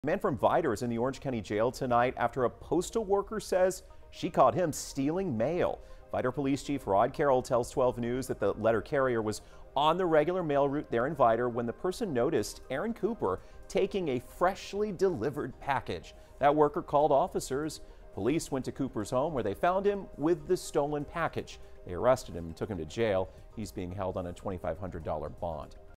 A man from Vidor is in the Orange County Jail tonight after a postal worker says she caught him stealing mail. Vidor Police Chief Rod Carroll tells 12 News that the letter carrier was on the regular mail route there in Vidor when the person noticed Aaron Cooper taking a freshly delivered package. That worker called officers. Police went to Cooper's home where they found him with the stolen package. They arrested him and took him to jail. He's being held on a $2,500 bond.